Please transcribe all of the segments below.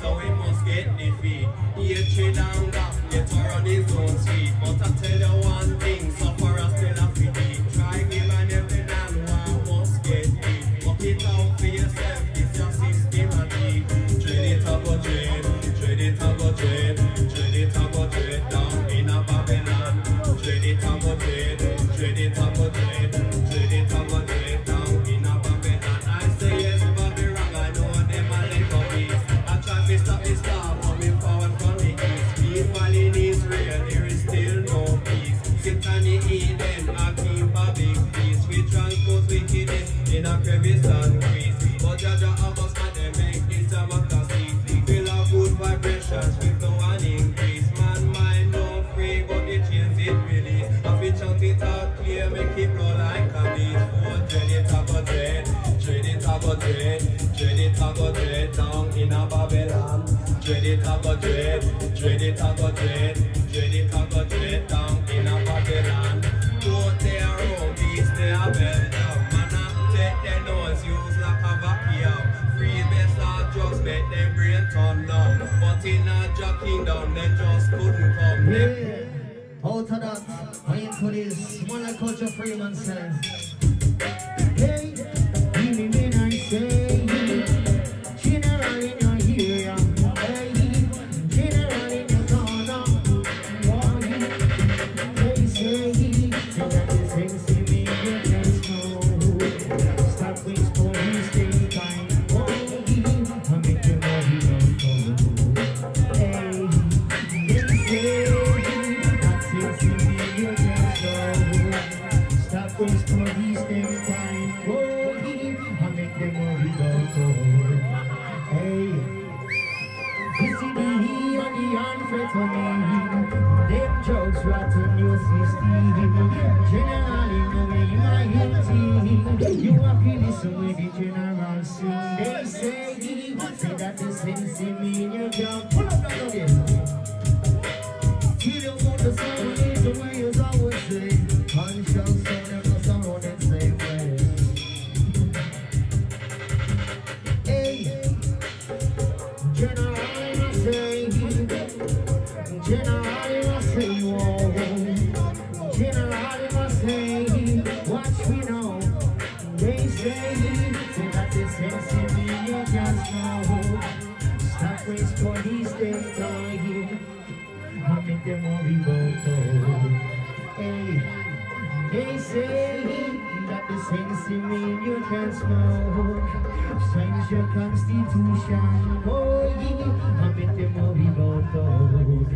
so we must get the fee. Hatred and gap, get her on his own feet. But I tell you one thing, sufferer still a fee. Try give and every man one must get it. Work it out for yourself, it's your systematic. Dread it up or dread, dread it up or dread, dread it up or dread down in a Babylon. Dread it up or dread, dread it up or dread, dread it up or dread down in a Babylon. I say yes, Babylon, I know them a let go peace. I try to stop this star coming forward from the east. Meanwhile in Israel there is still no peace. Satan in Eden, I keep a big peace. We transpose wickedness in a crevice and crease. But Jaja Abbas and them make this democracy. Feel a good vibrations with no one increase. Man mind no free, but the chains it release. If we chant it out clear, make it blow like a beat. Oh, dread it a go dread, dread it a go dread, dread it a go dread down in a Babylon. Dread it a go dread, dread it a go dread, dread it a go dread down in a Babylon. Don't they are wrong, these they are bell down. Man a take their nose, use like a vacuum. Free best or drugs make them brain turn down. But in a Jah kingdom, they just couldn't come. Yeah. Out of that, I ain't for this. One like Culture Freeman says. Hey, give me when I say, generally not here. Hey, generally not gonna. They say, that the things in me you just know. Stop with police, stay kind. I make them all you don't. Hey, they say. Stop those police them time, oh, I make them all go. Hey, you see the he and the amphetamine, them drugs rotten your system. Generally, no way you are guilty. You are feeling so with the general soon. They say that the sense in me in your job. Pull up that again. You don't want the sound is the way you always say. Conscious sound never sound that same way. Hey, generally I say, generally I say, whoa. Generally I say, watch me now. They say that the sense in me you just know. Stop waste police them time. I make them all be vocal. Hey, they say that the sense in me you can smoke. Change your constitution, boy. I make them all be vocal.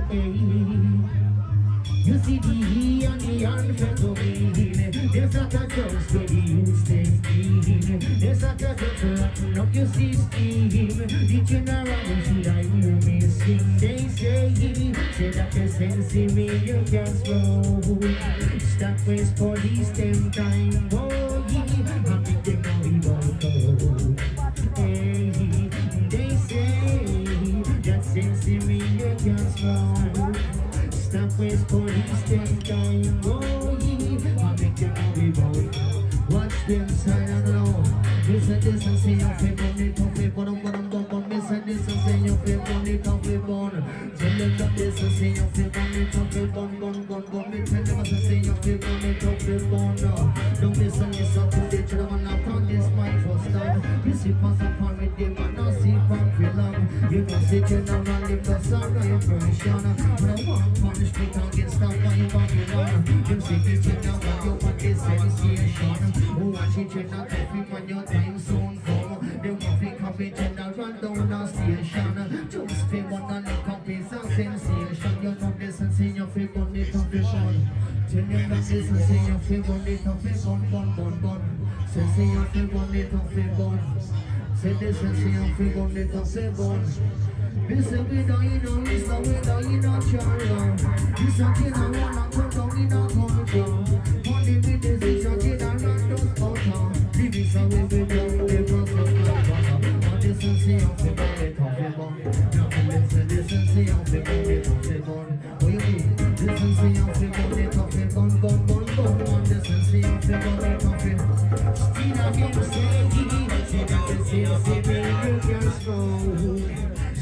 Hey, you see the he and the amphetamine. There's not a drugs where the youth stay clean. There's not a drugs rotten up your system. The general should I hear me sing. They say that the sense in me you can smoke. Stop waste police them time, boy. I make them all be vocal. Hey, they say that sense in me you can smoke. Stop waste police them time, boy. I make them all be vocal. Watch them side and low. You said this and say you feel on it, don't feel on it. You said this and say you feel on it, don't feel on it. Tell them that this and say you feel on it, don't feel on it. Me tell them to say you feel on it, don't feel on it. Don't listen, listen to the children and I this my first time. You see pass upon with them and I see from film. You know sit you down and live the song of your version. But I want punishment against that by Babylon. You see this you now and you want this sensation. Who watch it you not if when your time soon come. They want to come in and run down the station. Just pay one and look up is a sensation. You know this and say you feel on it of the fun. Tell them that this and say you feel on it of the bun. Say you feel on it of the bun. Say this and say you feel on it of the bun. This is we don't know, this is we don't know, Charlie. This is we don't want to come down in a come. Money with this is a kid and run those photos. This is how we do the process. But this is the only way to be born. This is the only way to be born. What you mean? This is the only way to be born. This is the only way to be born. Still a game say that this is the way you can smoke.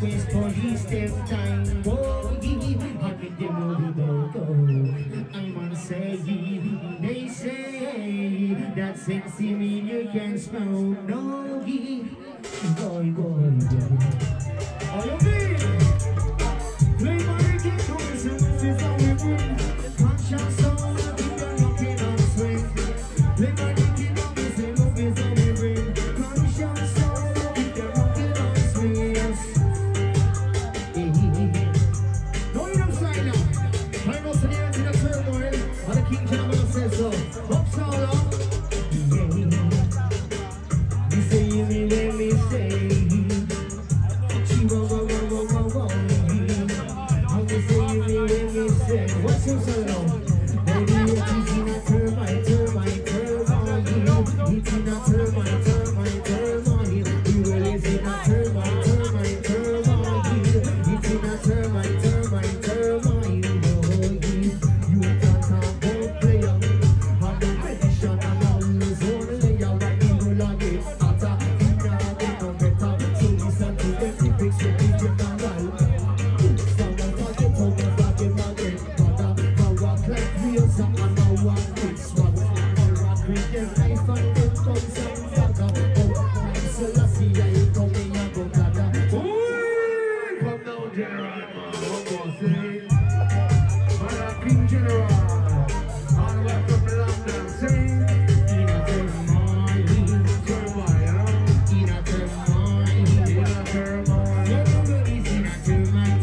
West police them time boy, I think they know we don't go. I'm on say, they say that sexy mean you can smoke no boy, boy, boy. Are you big? Play my game, this is how we bring conscious soul, if you're looking on swing. Play my game, this is how we bring conscious soul, if you're looking on swing. Yes. No, you don't sign now. I know some years in the turmoil, and the King Chemist says so. Uppsala. You say me when me say. What's your song? Baby, it's in a termite. It's in a termite. You will is in a termite. It's in a termite. You can't talk about player. And the petition and all is only a right people on it. After you can't get no better. So listen to them, the fix with the general. Someone talk it over. Some and now one quick swap. Alright, with them knife and them guns and dagger. Oh, Selassie, I come in and go gather. Come down, General, man. What was it? Man, King General. All the way from London, say. In a turmoil, in a turmoil, in a turmoil. Everybody's in a turmoil.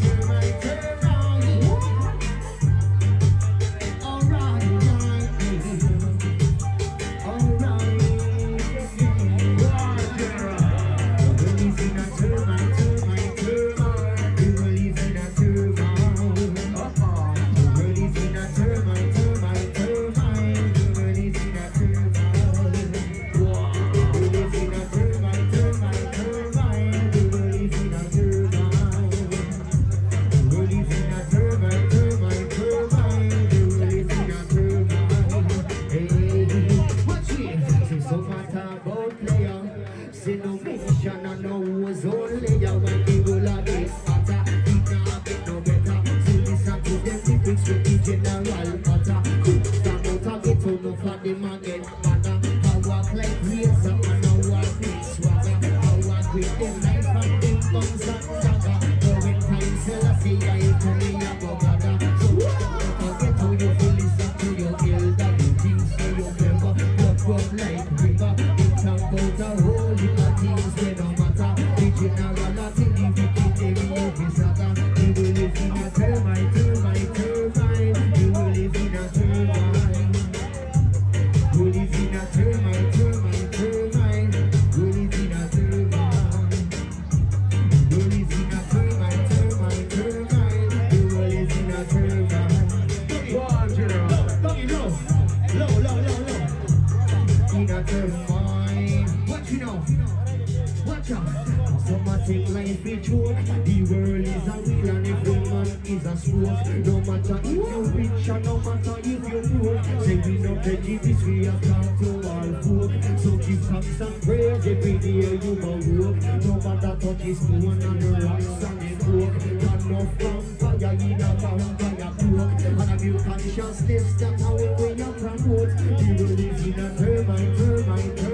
The world is a wheel and every man is a stroke. No matter if you're rich and no matter if you're poor. Say we no prejudice, we have come to all folk. So give thanks and praise every day you go walk. No matter touch is stone and the rocks and the coke. Got no vampire in a vampire cloak. And a new consciousness, that's how we promote. The world is in a turbine. The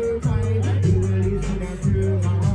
world is in a turbine.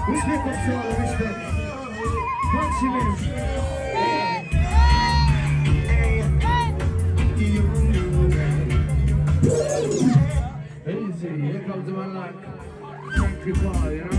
Respect up to all, respect. Punch him in. Easy, here comes the man like Frankie Paul, you know?